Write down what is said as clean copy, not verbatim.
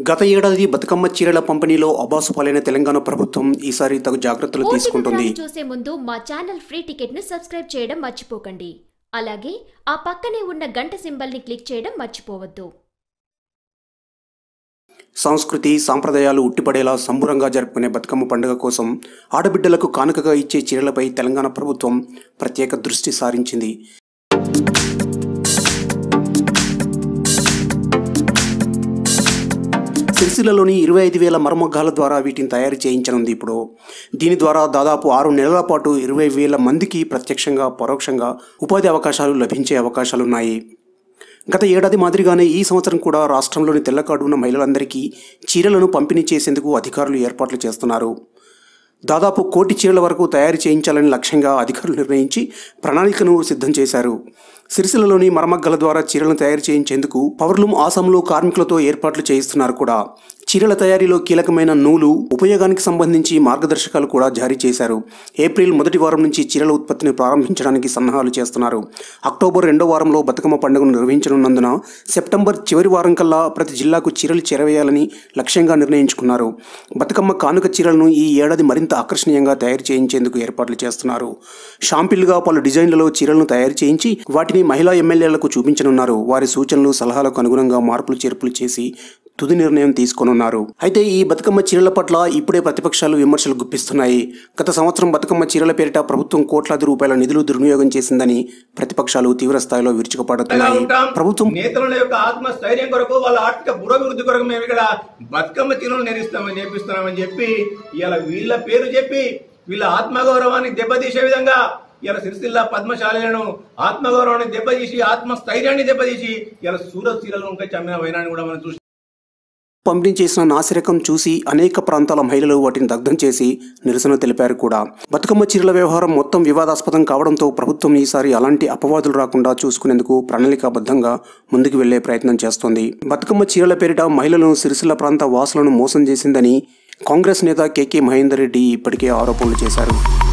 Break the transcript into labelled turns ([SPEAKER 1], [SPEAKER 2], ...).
[SPEAKER 1] గత ఏడాది బతుకమ్మ చీరల పంపిణీలో అబాసుపాలైన తెలంగాణ ప్రభుత్వం ఈసారి తగు జాగ్రత్తలు తీసుకుంటుంది.
[SPEAKER 2] చూసే ముందు మా ఛానల్ ఫ్రీ టికెట్ ను సబ్స్క్రైబ్ చేయడం మర్చిపోకండి. అలాగే ఆ పక్కనే ఉన్న గంట సింబల్ ని క్లిక్ చేయడం మర్చిపోవద్దు.
[SPEAKER 1] సంస్కృతి సాంప్రదాయాలు ఉట్టిపడేలా సంబురంగా జరుపుకునే బతుకమ్మ పండుగ కోసం ఆడబిడ్డలకు కానుకగా ఇచ్చే చీరలపై తెలంగాణ ప్రభుత్వం ప్రత్యేక దృష్టి సారించింది. సిరిసిల్లలోని 25,000 మరమగ్గాల ద్వారా వీటిని తయారు చేయించనుంది. ఇప్పుడు దీని ద్వారా దాదాపు 6 నెలల పాటు 20,000 మందికి ప్రత్యక్షంగా పరోక్షంగా ఉపాధి అవకాశాలు లభించే అవకాశాలున్నాయి. గత ఏడాది మాదిరిగానే ఈ సంవత్సరం కూడా రాష్ట్రంలోని తెల్లకాడు ఉన్న మహిళలందరికీ చీరలను పంపిణీ చేసేందుకు అధికారులు ఏర్పాట్లు చేస్తున్నారు. దాదాపు 1 కోటి చీరల వరకు తయారు చేయించాలని లక్ష్యంగా అధికారులు నిర్ణయించి ప్రణాళికను సిద్ధం చేశారు. సిరిసిల్లలోని మరమగ్గల ద్వారా చీరలను తయారు చేయించేందుకు పవర్లూమ్ ఆసాంలో కార్మికులతో ఏర్పాట్లు చేయిస్తున్నారు కూడా. చీరల తయారీలో కీలకమైన నూలు ఉపయోగానికి సంబంధించి మార్గదర్శకాలు కూడా జారీ చేశారు. ఏప్రిల్ మొదటి వారం నుంచి చీరల ఉత్పత్తిని ప్రారంభించడానికి సన్నాహాలు చేస్తున్నారు. అక్టోబర్ 2వ వారంలో బతుకమ్మ పండుగను నిర్వహించనున్నందున సెప్టెంబర్ చివరి వారం కల్లా ప్రతి జిల్లాకు చీరలు చేరవేయాలని లక్ష్యంగా నిర్ణయించుకున్నారు. బతుకమ్మ కానుక చీరలను ఈ ఏడాది మరింత ఆకర్షణీయంగా తయారు చేయించేందుకు ఏర్పాట్లు చేస్తున్నారు. షాంపిల్గా పలు డిజైన్లలో చీరలను తయారు చేయించి వాటిని మహిళా ఎమ్మెల్యేలకు చూపించనున్నారు. వారి సూచనలు సలహాలకు అనుగుణంగా మార్పులు చేర్పులు చేసి తుది నిర్ణయం తీసుకోనున్నారు. అయితే ఈ బతుకమ్మ చీరల పట్ల ఇప్పుడే ప్రతిపక్షాలు విమర్శలు గుప్పిస్తున్నాయి. గత సంవత్సరం బతుకమ్మ చీరల పేరిట ప్రభుత్వం కోట్లాది రూపాయల నిధులు దుర్వినియోగం చేసిందని ప్రతిపక్షాలు తీవ్ర స్థాయిలో విరుచుకుపడుతున్నాయి. ప్రభుత్వం
[SPEAKER 3] నేతల యొక్క ఆత్మస్థైర్యం కొరకు వాళ్ళ ఆర్థిక పురోభివృద్ధి కొరకు మేము ఇక్కడ బతుకమ్మ చీరలు నేర్పిస్తున్నామని చెప్పి ఇలా వీళ్ళ పేరు చెప్పి వీళ్ళ ఆత్మగౌరవాన్ని దెబ్బతీసే విధంగా ఇలా సిరిసిల్ల పద్మశాలను ఆత్మగౌరవాన్ని దెబ్బతీసి ఆత్మస్థైర్యాన్ని దెబ్బతీసి ఇలా సూరత్ చీరలు ఇంకా చమ్మిన వైనాన్ని కూడా మనం చూసి
[SPEAKER 1] పంపిణీ చేసిన నాసిరకం చూసి అనేక ప్రాంతాల మహిళలు వాటిని దగ్ధం చేసి నిరసన తెలిపారు కూడా. బతుకమ్మ చీరల వ్యవహారం మొత్తం వివాదాస్పదం కావడంతో ప్రభుత్వం ఈసారి అలాంటి అపవాదులు రాకుండా చూసుకునేందుకు ప్రణాళికాబద్ధంగా ముందుకు వెళ్లే ప్రయత్నం చేస్తోంది. బతుకమ్మ చీరల పేరిట మహిళలను సిరిసిల్ల ప్రాంత వాసులను మోసం చేసిందని కాంగ్రెస్ నేత కేకే మహేందర్ రెడ్డి ఇప్పటికే ఆరోపణలు చేశారు.